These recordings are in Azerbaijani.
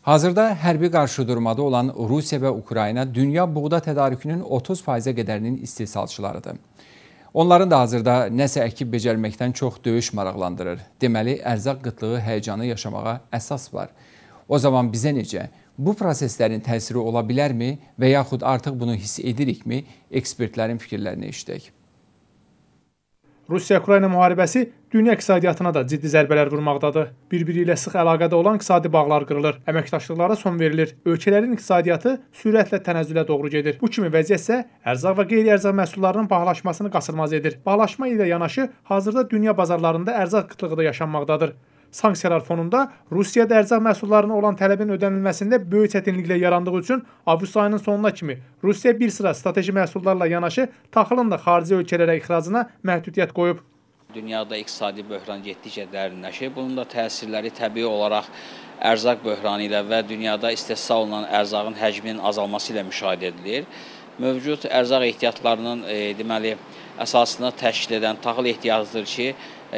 Hazırda hərbi qarşıdurmada olan Rusiya və Ukrayna dünya buğda tədarükünün 30%-ə qədərinin istehsalçılarıdır. Onların da hazırda nəsə əkib becərməkdən çox döyüş maraqlandırır. Deməli, ərzaq qıtlığı həyəcanı yaşamağa əsas var. O zaman bizə necə? Bu proseslərin təsiri ola bilərmi və yaxud artıq bunu hiss edirikmi? Ekspertlərin fikirlərini eşidək. Rusiya-Ukrayna müharibəsi dünya iqtisadiyyatına da ciddi zərbələr vurmaqdadır. Bir-biri ilə sıx əlaqədə olan iqtisadi bağlar qırılır, əməkdaşlıqlara son verilir. Ölkələrin iqtisadiyyatı sürətlə tənəzzülə doğru gedir. Bu kimi vəziyyət isə ərzaq və qeyri-ərzaq məhsullarının bahalaşmasını qasırmaz edir. Bahalaşma ilə yanaşı hazırda dünya bazarlarında ərzaq qıtlığı da yaşanmaqdadır. Sanksiyalar fonunda Rusiyada ərzaq məhsullarına olan tələbin ödənilməsində böyük çətinliklər yarandığı üçün avqust ayının sonuna kimi Rusiya bir sıra strateji məhsullarla yanaşı taxılın da xarici ölkələrə ixracına məhdudiyyət qoyub. Dünyada iqtisadi böhran getdikcə dərinləşir. Bunun da təsirləri təbii olaraq ərzaq böhranı ilə və dünyada istehsal olunan ərzağın həcminin azalması ilə müşahidə edilir. Mövcud ərzaq ehtiyatlarının deməli əsasını təşkil edən taxıl ehtiyatıdır ki,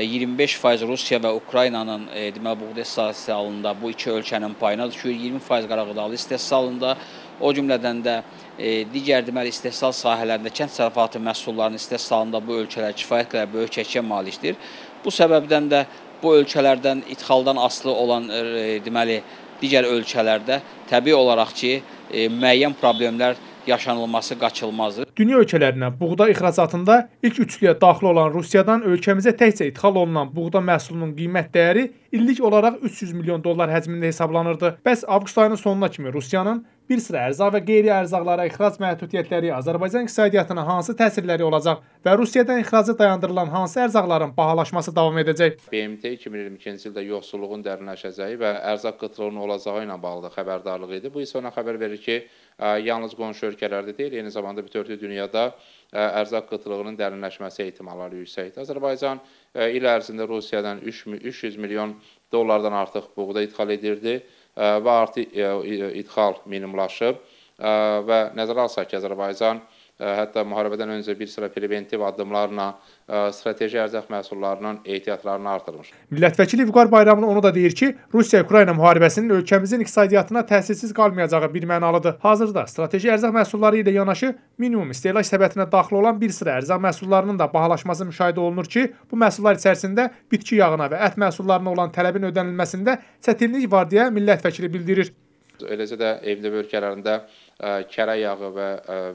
25% Rusiya və Ukraynanın deməli buğda istehsalında bu iki ölkənin payına düşür, 20% qaraqıdalı istehsalında, o cümlədən də digər deməli istehsal sahələrində kənd təsərrüfatı məhsullarının istehsalında bu ölkələr kifayət qədər böyük çəkiyə malikdir. Bu səbəbdən də bu ölkələrdən ixaldan asılı olan deməli digər ölkələrdə təbii olaraq ki, müəyyən problemlər yaşanılması qaçılmazdır. Dünya ölkələrinə buğda ixracatında ilk üçlüyə daxil olan Rusiyadan ölkəmizə təkcə idxal olunan buğda məhsulunun qiymət dəyəri illik olaraq 300 milyon dollar həcmində hesablanırdı. Bəs avqust ayının sonuna kimi Rusiyanın bir sıra ərzaq və qeyri-ərzaqlara ixrac məhdudiyyətləri Azərbaycan iqtisadiyyatına hansı təsirləri olacaq və Rusiyadan ixracı dayandırılan hansı ərzaqların bahalaşması davam edəcək? BMT 2022-ci ildə yoxsulluğun dərinləşəcəyi və ərzaq qıtlığının olacağı ilə bağlı xəbərdarlıq idi. Bu isə ona xəbər verir ki, yalnız qonşu ölkələrdə deyil, eyni zamanda bütövlükdə dünyada ərzaq qıtlığının dərinləşməsi ehtimalları yüksəkdir. Azərbaycan il ərzində Rusiyadan 300 milyon dollardan artıq buğda idxal edirdi və artıq idxal minimumlaşıb və nəzərə alsaq ki, Azərbaycan hətta müharibədən öncə bir sıra preventiv addımlarla strateji ərzaq məhsullarının ehtiyatlarını artırmış. Millət vəkili Vüqar Bayramlı onu da deyir ki, Rusiya-Ukrayna müharibəsinin ölkəmizin iqtisadiyyatına təsirsiz qalmayacağı bir mənalıdır. Hazırda strateji ərzaq məhsulları ilə yanaşı minimum istehlak səbətine daxil olan bir sıra ərzaq məhsullarının da bahalaşması müşahidə olunur ki, bu məhsullar içərisində bitki yağına və ət məhsullarına olan tələbin ödənilməsində çətinlik var deyə millət vəkili bildirir. Eləcə də evdə ölkələrində kərə yağı və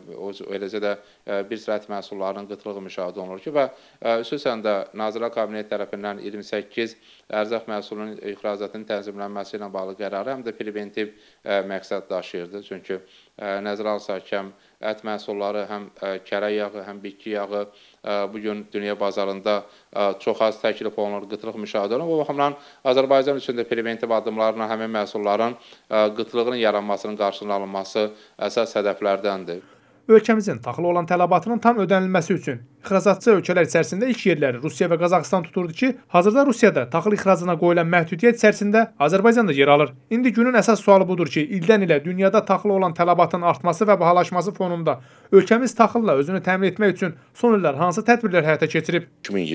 eləcə də bir sıra ət məhsullarının qıtlığı müşahidə olunur ki, və xüsusən də Nazirlər Kabineti tərəfindən 28 ərzaq məhsulunun ixracatının tənzimlənməsi ilə bağlı qərarı həm də preventiv məqsəd daşıyırdı. Çünki nəzərə alsaq ki, həm ət məhsulları, həm kərə yağı, həm bitki yağı bugün dünya bazarında çox az təklif olunur, qıtlıq müşahidə olunur. Bu baxımdan Azərbaycan üçün də preventiv addımlarla həmin məhsulların qıtlığının yaranmasının qarşısının alınması əsas hədəflərdəndir. Ölkəmizin taxıla olan tələbatının tam ödənilməsi üçün ixracatçı ölkələr içərisində ilk yerləri Rusiya və Qazaxıstan tuturdu ki, hazırda Rusiyada taxıl ixracına qoyulan məhdudiyyət içərisində Azərbaycan da yer alır. İndi günün əsas sualı budur ki, ildən ilə dünyada taxıla olan tələbatın artması və bahalaşması fonunda ölkəmiz taxılla özünü təmin etmək üçün son illər hansı tədbirlər həyata keçirib?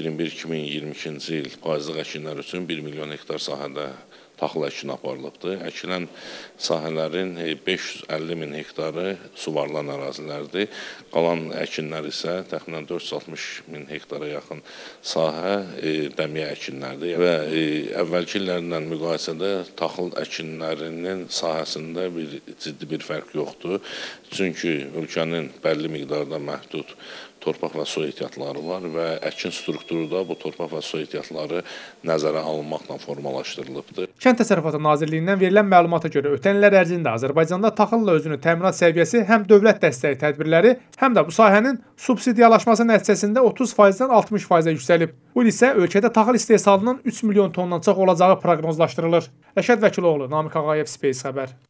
2021-2022-ci il payızlıq əkinlər üçün 1 milyon hektar sahədə taxıl əkini aparılıbdır. Əkilən sahələrin 550 min hektarı suvarılan ərazilərdir. Qalan əkinlər isə təxminən 460 min hektara yaxın sahə dəmiyə əkinlərdir və əvvəlki illərlə müqayisədə taxıl əkinlərinin sahəsində ciddi bir fərq yoxdur. Çünki ölkənin bəlli miqdarda məhdud torpaq və su ehtiyatları var və əkin strukturu da bu torpaq və su ehtiyatları nəzərə alınmaqla formalaşdırılıbdır. Kənd Təsərrüfatı Nazirliyindən verilən məlumata görə ötən illər ərzində Azərbaycanda taxılla özünü təminat səviyyəsi həm dövlət dəstəyi tədbirləri, həm də bu sahənin subsidiyalaşması nəticəsində 30%-dən 60%-ə yüksəlib. Bu il isə ölkədə taxıl istehsalının 3 milyon tondan çox olacağı proqnozlaşdırılır. Rəşad Vəkiloğlu, Namiq Ağayev, Space xəbər.